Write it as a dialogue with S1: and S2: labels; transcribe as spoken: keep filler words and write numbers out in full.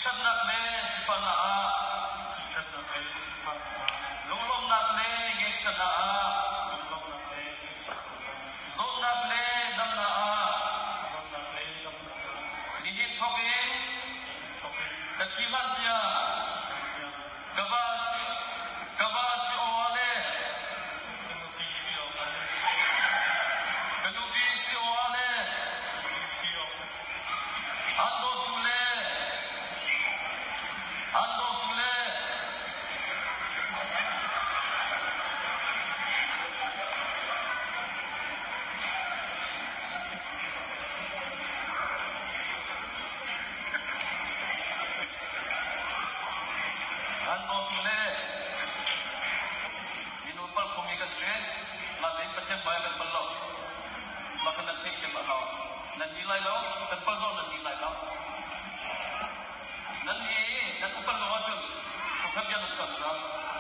S1: chat nak le sipana a
S2: Sichat na pe sipana
S1: lunglom nak le nge chana a
S2: tulong na pe
S1: zon nak le dam na a
S2: zon na pe dam na
S1: ni hin thokin
S2: toke
S1: kachiman tia
S2: ya
S1: kavas kavas oale
S2: kanu pisio ale
S1: kanubi si oale
S2: pisio
S1: ando tule ando tule ando tule minupal kumikan sen matin pacem bayakan belok makan nanti cem ahau nan nilai lo dan pazon nan nilai lo nan ni dan upal lo aja tu kan dia nak sa